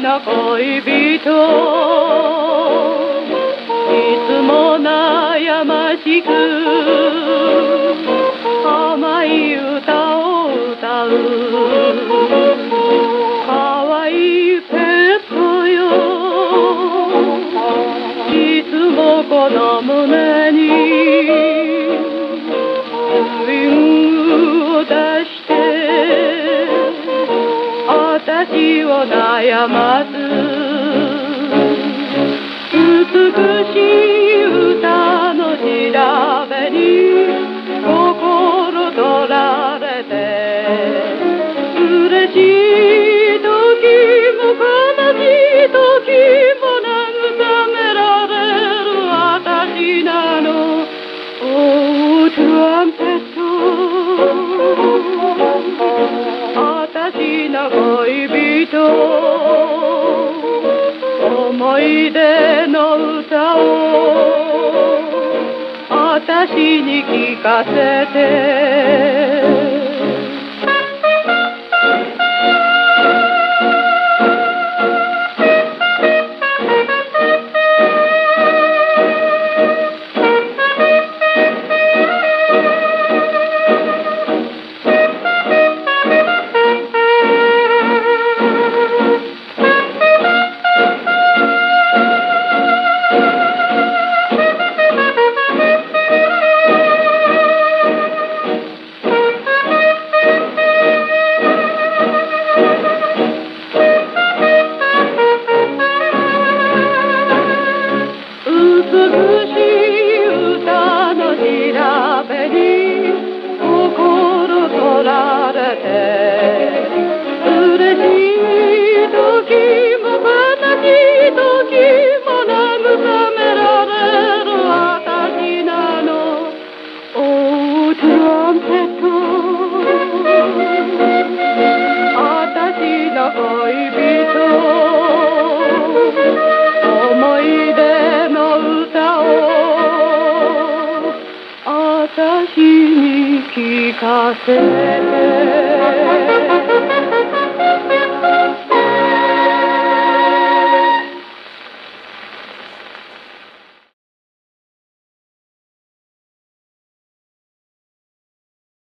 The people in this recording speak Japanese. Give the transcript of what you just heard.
の恋人いつも悩ましく甘い歌を歌う可愛いペットよいつもこの胸にウィングを出して私を悩ます美しい歌の調べに心取られて嬉しい時も悲しい時も慰められる私なの Oh トランペット私の恋人思い出の歌を私に聞かせて思い出の歌を私に聞かせて